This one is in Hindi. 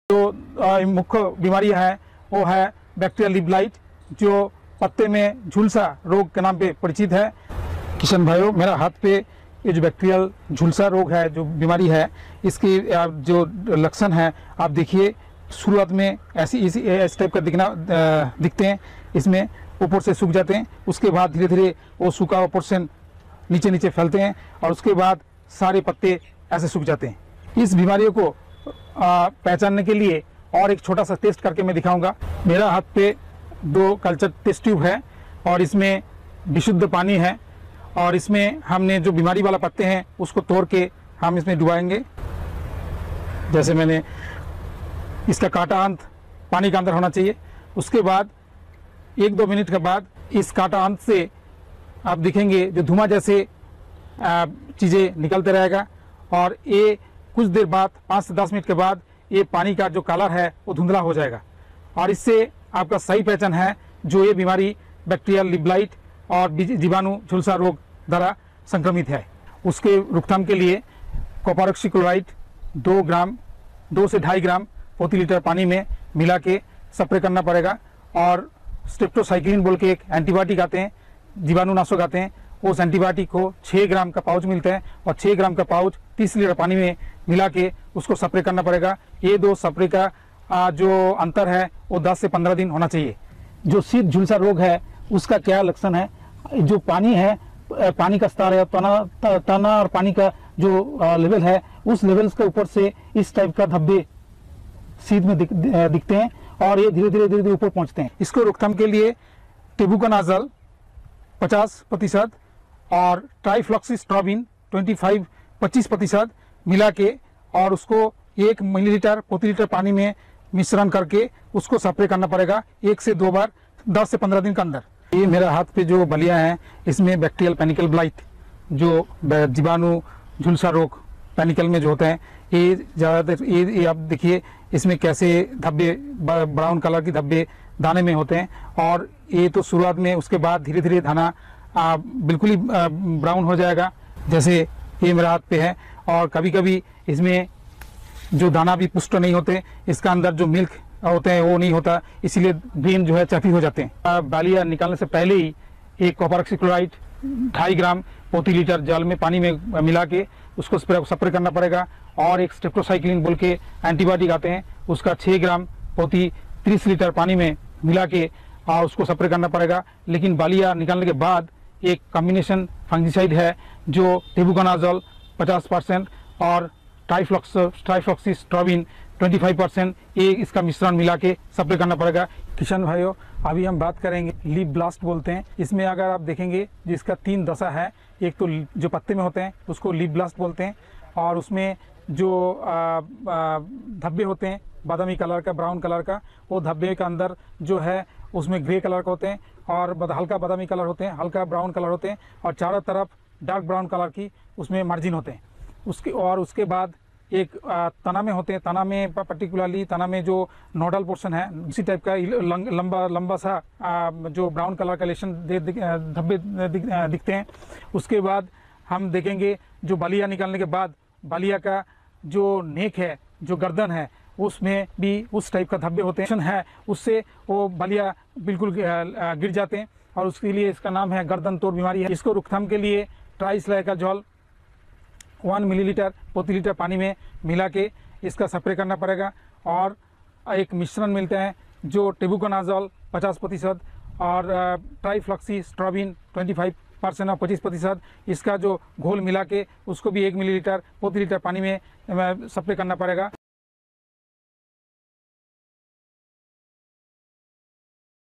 जो मुख्य बीमारियां हैं वो है बैक्टीरियल लीफ ब्लाइट, जो पत्ते में झुलसा रोग के नाम पे परिचित है। किशन भाइयों, मेरा हाथ पे ये जो बैक्टीरियल झुलसा रोग है, जो बीमारी है, इसकी जो लक्षण है आप देखिए। शुरुआत में इस टाइप का दिखते हैं, इसमें ऊपर से सूख जाते हैं, उसके बाद धीरे धीरे वो सूखा हुआ पोर्शन नीचे नीचे फैलते हैं और उसके बाद सारे पत्ते ऐसे सूख जाते हैं। इस बीमारियों को पहचानने के लिए और एक छोटा सा टेस्ट करके मैं दिखाऊंगा। मेरा हाथ पे 2 कल्चर टेस्ट ट्यूब है और इसमें विशुद्ध पानी है और इसमें हमने जो बीमारी वाला पत्ते हैं उसको तोड़ के हम इसमें डुबाएंगे। जैसे मैंने इसका कांटा अंत पानी के अंदर होना चाहिए। उसके बाद 1-2 मिनट के बाद इस कांटा अंत से आप दिखेंगे जो धुआं जैसे चीज़ें निकलते रहेगा और ये कुछ देर बाद 5 से 10 मिनट के बाद ये पानी का जो कलर है वो धुंधला हो जाएगा और इससे आपका सही पहचान है जो ये बीमारी बैक्टीरियल लीफ ब्लाइट और जीवाणु झुलसा रोग द्वारा संक्रमित है। उसके रोकथाम के लिए कॉपर ऑक्सीक्लोराइड 2 से 2.5 ग्राम प्रति लीटर पानी में मिला के स्प्रे करना पड़ेगा और स्ट्रेप्टोसाइक्लिन बोल के एक एंटीबायोटिक आते हैं, जीवाणुनाशक आते हैं, उस एंटीबायोटिक को 6 ग्राम का पाउच मिलता है और 6 ग्राम का पाउच 30 लीटर पानी में मिला के उसको स्प्रे करना पड़ेगा। ये 2 स्प्रे का जो अंतर है वो 10 से 15 दिन होना चाहिए। जो शीत झुलसा रोग है उसका क्या लक्षण है? जो पानी है, पानी का स्तर है, तना और पानी का जो लेवल है उस लेवल के ऊपर से इस टाइप का धब्बे शीत में दिखते हैं और ये धीरे धीरे ऊपर पहुंचते हैं। इसको रोकथाम के लिए टेबुकोनाजोल 50% और ट्राइफ्लॉक्सीस्ट्रोबिन 25% मिला के और उसको 1 मिलीलीटर प्रति लीटर पानी में मिश्रण करके उसको स्प्रे करना पड़ेगा 1 से 2 बार 10 से 15 दिन के अंदर। ये मेरा हाथ पे जो बलियां हैं इसमें बैक्टीरियल पेनिकल ब्लाइट, जो जीवाणु झुलसा रोग पेनिकल में जो होते हैं, ये ज़्यादातर ये आप देखिए इसमें कैसे धब्बे ब्राउन कलर के धब्बे दाने में होते हैं और ये तो शुरुआत में, उसके बाद धीरे धीरे दाना बिल्कुल ही ब्राउन हो जाएगा। जैसे ये मेरा हाथ पे है और कभी कभी इसमें जो दाना भी पुष्ट नहीं होते, इसका अंदर जो मिल्क होते हैं वो नहीं होता, इसीलिए ग्रीन जो है चफी हो जाते हैं। बालियाँ निकालने से पहले ही एक कॉपर ऑक्सीक्लोराइड 2.5 ग्राम प्रति लीटर जल में पानी में मिला के उसको स्प्रे करना पड़ेगा और एक स्ट्रेप्टोसाइक्लिन बोल के एंटीबायोटिक आते हैं, उसका 6 ग्राम प्रति 30 लीटर पानी में मिला के और उसको स्प्रे करना पड़ेगा। लेकिन बालियाँ निकालने के बाद एक कॉम्बिनेशन फंगिसाइड है जो टेबुकोनाजोल 50% और ट्राइफ्लॉक्सीस्ट्रोबिन 25%, ये इसका मिश्रण मिला के स्प्रे करना पड़ेगा। किशन भाइयों, अभी हम बात करेंगे लीफ ब्लास्ट बोलते हैं। इसमें अगर आप देखेंगे जिसका 3 दशा है, एक तो जो पत्ते में होते हैं उसको लीफ ब्लास्ट बोलते हैं और उसमें जो धब्बे होते हैं बादामी कलर का, ब्राउन कलर का, वो धब्बे का अंदर जो है उसमें ग्रे कलर का होते हैं और हल्का बादामी कलर होते हैं, हल्का ब्राउन कलर होते हैं और चारों तरफ डार्क ब्राउन कलर की उसमें मार्जिन होते हैं। उसके बाद एक तना में होते हैं, तना में पर्टिकुलरली तना में जो नोडल पोर्शन है इसी टाइप का लंबा सा जो ब्राउन कलर का लेशन धब्बे दिखते हैं। उसके बाद हम देखेंगे जो बालियाँ निकालने के बाद बालिया का जो नेक है, जो गर्दन है, उसमें भी उस टाइप का धब्बे होते हैं, उससे वो बालिया बिल्कुल गिर जाते हैं और उसके लिए इसका नाम है गर्दन तोड़ बीमारी है। इसको रोकथाम के लिए ट्राइसाइक्लोजोल 1 मिलीलीटर प्रति लीटर पानी में मिला के इसका स्प्रे करना पड़ेगा और एक मिश्रण मिलता है जो टेबुकोनाजोल 50% और ट्राइफ्लॉक्सीस्ट्रोबिन 25% और 25%, इसका जो घोल मिला के उसको भी 1 मिलीलीटर प्रति लीटर पानी में स्प्रे करना पड़ेगा।